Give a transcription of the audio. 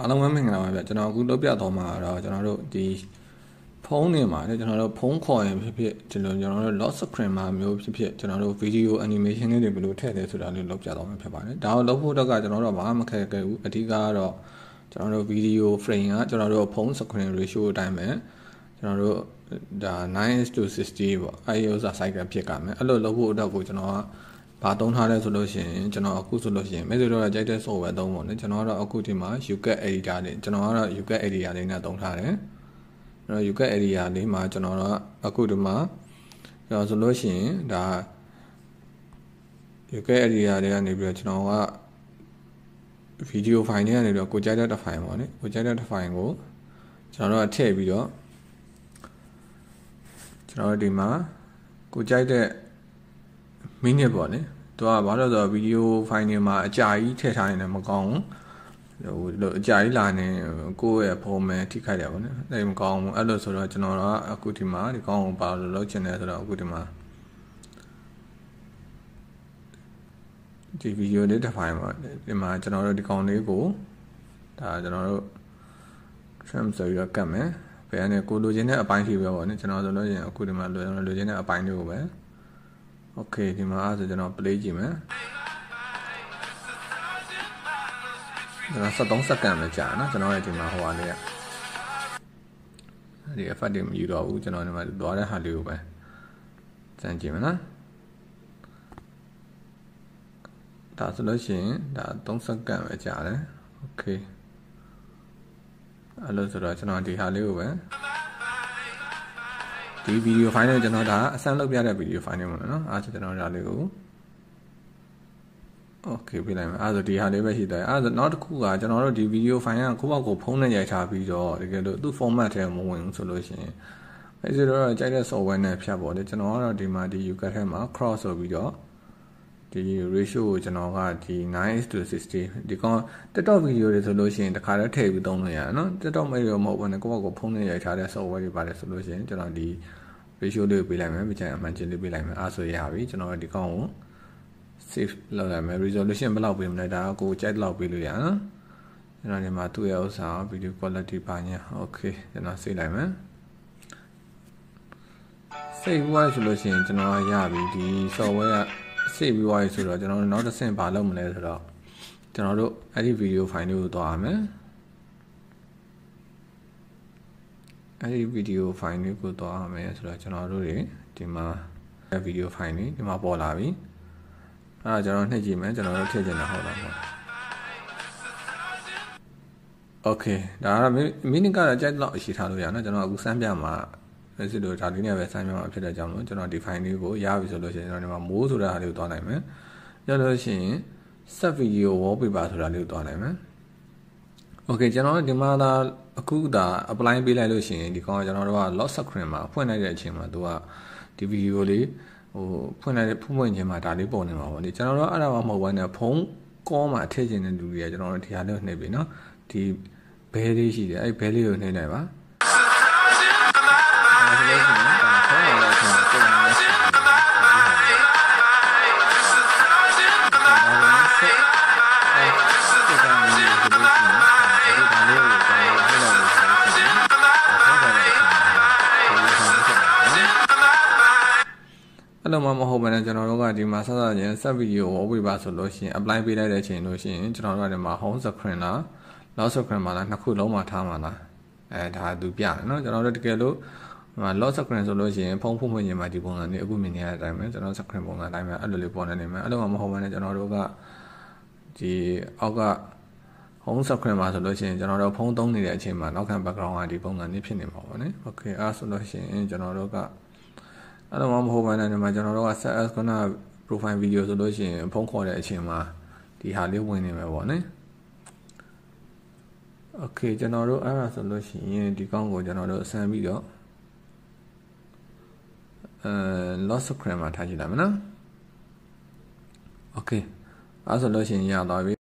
အားလုံးပဲမင်္ဂလာပါဗျကျွန်တော်အခုလုပ်ပြတော့မှာတော့ကျွန်တော်တို့ဒီဖုန်းတွေမှာလည်းကျွန်တော်တို့ဖုန်းခေါ်ရင်ဖြစ်ဖြစ်ကျွန်တော်တို့ lock screen မှာမျိုးဖြစ်ဖြစ်ကျွန်တော်တို့ video animation လေးတွေဘယ်လိုထည့်လဲဆိုတာလေးလုပ်ပြတော့မှာဖြစ်ပါတယ်ဒါကိုလုပ်ဖို့တော့ကကျွန်တော်တို့ဘာမှမခက်ခဲဘူးအဓိကကတော့ကျွန်တော်တို့ video frame ကကျွန်တော်တို့ဖုန်း screen ratio အတိုင်းပဲကျွန်တော်တို့ဒါ 9:60 ပေါ့အဲဒီဥစ္စာ size ကဖြစ်ကြမယ်အဲ့လိုလုပ်ဖို့အတွက်ကိုကျွန်တော်ကဘာသုံးထားလဲဆိုလို့ရှိရင်ကျွန်တော်အခုဆိုလို့ရှိရင်မဲဆိုတော့ကြိုက်တဲ့ software သုံးပေါ့နော်ကျွန်တော်ကတော့အခုဒီမှာ UCAD editor လေးကျွန်တော်ကတော့ UCAD editor လေးနဲ့သုံးထားတယ်အဲ့တော့ UCAD editor လေးမှာကျွန်တော်တော့အခုဒီမှာကျွန်တော်ဆိုလို့ရှိရင်ဒါ UCAD editor လေးကနေပြီးတော့ကျွန်တော်က video file တွေကနေပြီးတော့ကိုကြိုက်တဲ့ file ပေါ့နော်ကိုကြိုက်တဲ့ file ကိုကျွန်တော်တို့ထည့်ပြီးတော့ကျွန်တော်တို့ဒီမှာကိုကြိုက်တဲ့minute ပေါ့လေသူကဘာလို့ဆိုတော့ video file တွေမှာအကြာကြီးထည့်ထားရင်လည်းမကောင်းဘူးဟိုအကြာကြီးလာနေကိုယ့်ရဲ့ format ထိခိုက်တယ်ပေါ့နော်အဲ့မကောင်းဘူးအဲ့လိုဆိုတော့ကျွန်တော်ကအခုဒီမှာဒီကောင်းကိုဘာလို့လုပ်ချင်လဲဆိုတော့အခုဒီမှာဒီ video လေးတစ်ဖိုင်ပေါ့ဒီမှာကျွန်တော်တို့ဒီကောင်းလေးကိုဒါကျွန်တော်တို့ trim ဆိုပြီးတော့ကတ်မယ်ဘယ်ကနေကိုလိုချင်တဲ့အပိုင်းရှိပဲပေါ့နော်ကျွန်တော်ဆိုလို့ရှိရင်အခုဒီမှာလိုချင်တဲ့အပိုင်းတွေကိုပဲOkay ဒီမှာအဲ့ဆိုကျွန်တော် play ကြည့်မယ်ကျွန်တော်73စက္ကန့်ပဲကြာနော်ကျွန်တော်ရဲ့ဒီမှာဟိုဟာလေးကဒီ effect တွေမယူတော့ဘူးကျွန်တော်ဒီမှာသွားတဲ့ဟာလေးကိုပဲစမ်းကြည့်မယ်နော်ဒါဆိုလို့ရှိရင်ဒါ3စက္ကန့်ပဲကြာတယ် Okay အဲ့လိုဆိုတော့ကျွန်တော်ဒီဟာလေးကိုပဲဒီ video file နဲ့ကျွန်တော်ဒါအစမ်းလုပ်ပြတဲ့ video file နဲ့ပေါ့နော်အားဆိုကျွန်တော်ဒါလေးကို Okay ပြလိုက်မယ်အားဆိုဒီဟာလေးပဲရှိတယ်အားဆိုနောက်တစ်ခုကကျွန်တော်တို့ဒီ video file ကကိုယ့်ဘောက်ကိုဖုန်းနဲ့ရိုက်ထားပြီးတော့တကယ်လို့သူ့ format ထဲမဝင်ဘူးဆိုလို့ရှိရင်အဲဒီတော့ကြိုက်တဲ့ software နဲ့ဖြတ်ပေါ့လေကျွန်တော်ကတော့ဒီမှာဒီ UCAD ထဲမှာ cross ဆိုပြီးတော့ဒီ ratio ကိုကျွန်တော်ကဒီ 9:60 ဒီကောင် TikTok video တွေဆိုလို့ရှိရင်တခါတည်းထည့်ပြီးသုံးလို့ရတယ်နော် TikTok မရောမဟုတ်ဘူးねကိုယ့်ဘောက်ကိုဖုန်းနဲ့ရိုက်ထားတဲ့ software တွေပါတယ်ဆိုလို့ရှိရင်ကျွန်တော်ဒီ ratio လေးကိုပေးလိုက်မယ်ပြချင်အမှန်ချင်းလေးပေးလိုက်မယ်အားဆိုရပြီကျွန်တော်ဒီကောင်ကို save လုပ်လိုက်မယ် resolution ဘယ်လောက်ပေးမလဲဒါကကိုကြိုက်လောက်ပေးလို့ရနော်ကျွန်တော်ဒီမှာသူ့ရဲ့ဥစ္စာ video quality ပါညာ okay ကျွန်တော် save လိုက်မယ် save သွားဆိုလို့ရှိရင်ကျွန်တော်ရပြီဒီ software က save ပြီးသွားပြီဆိုတော့ကျွန်တော်တို့နောက်တစ်ဆင့်ဘာလုပ်မလဲဆိုတော့ကျွန်တော်တို့အဲ့ဒီ video file လေးကိုသွားရမယ်အဲ့ဒီ video file လေးကိုသွားရမယ်ဆိုတော့ကျွန်တော်တို့တွေဒီမှာ video file လေးဒီမှာပေါ်လာပြီအဲ့ဒါကျွန်တော်နှိပ်ကြည့်မယ်ကျွန်တော်တို့ထည့်ချင်တာဟုတ်လားပေါ့ Okay ဒါကမိနစ်ကတော့ကြိုက်တော့ရှိထားလို့ရနော်ကျွန်တော်အခုစမ်းပြမှာလက်စစ်တို့ဒါလေးနဲ့ပဲစမ်းပြမှာဖြစ်တဲ့ကြောင့်လို့ကျွန်တော်ဒီ file လေးကိုရပြီဆိုလို့ရှိရင်ကျွန်တော်ဒီမှာမိုးဆိုတာဟာလေးကိုသွားနိုင်မယ်ရလို့ရှိရင် set video wallpaper ဆိုတာလေးကိုသွားနိုင်မယ် Okay ကျွန်တော်ဒီမှာဒါအခုဒါ apply ပေးလိုက်လို့ရှိရင်ဒီကောင်ကကျွန်တော်တို့က lock screen မှာဖွင့်လိုက်တဲ့အချိန်မှာသူကဒီ video လေးဟိုဖွင့်ချင်းမှာဒါလေးပုံနေမှာပေါ့လေကျွန်တော်တို့အဲ့ဒါမှမဟုတ်ဘဲနဲ့ဖုန်း call မှာထည့်ချင်တဲ့လူတွေကကျွန်တော်တို့ဒီဟာလေးကိုနှိပ်ပြီနော်ဒီဘဲလေးရှိတယ်အဲ့ဘဲလေးကိုနှိပ်လိုက်ပါအဲ့လိုမှမဟုတ်ဘဲနဲ့ကျွန်တော်တို့ကဒီမှာဆက်ဆက်ချင်း set video ကို wallpaper ဆိုလို့ရှိရင် apply ပေးလိုက်တဲ့အချိန်လို့ရှိရင်ကျွန်တော်တို့ကဒီမှာ home screen လား lock screen မှာလားနှစ်ခုလုံးမှာထားမှာလားဒါသူပြတယ်နော်ကျွန်တော်တို့တကယ်လို့lock screen ဆိုလို့ရှိရင်ဖုန်းဖွင့်ခြင်းမှာဒီပုံစံလေးအခုမြင်နေရတဲ့အတိုင်းပဲကျွန်တော် screen ပုံစံအတိုင်းပဲအဲ့လိုလေးပေါ်နေမယ်အဲ့လိုမှမဟုတ်ဘဲနဲ့ကျွန်တော်တို့ကဒီအောက်က home screen မှာဆိုလို့ရှိရင်ကျွန်တော်တို့ဖုန်းသုံးနေတဲ့အချိန်မှာနောက်ခံ background ကဒီပုံစံလေးဖြစ်နေမှာပေါ့နော် Okay အဲ့ဆိုလို့ရှိရင်ကျွန်တော်တို့ကအဲ့လိုမှမဟုတ်ဘဲနဲ့ဒီမှာကျွန်တော်တို့က set as က profile video ဆိုလို့ရှိရင်ဖုန်းခေါ်တဲ့အချိန်မှာဒီဟာလေးဝင်နေမှာပေါ့နော် Okay ကျွန်တော်တို့အဲ့ဒါဆိုလို့ရှိရင်ဒီကောင်းကိုကျွန်တော်တို့ဆန်းပြီးတော့lock screen မှာထားကြည့်လိုက်မယ်နော် Okay အဲ့ဆိုလို့ရှိရင်ရသွားပြီ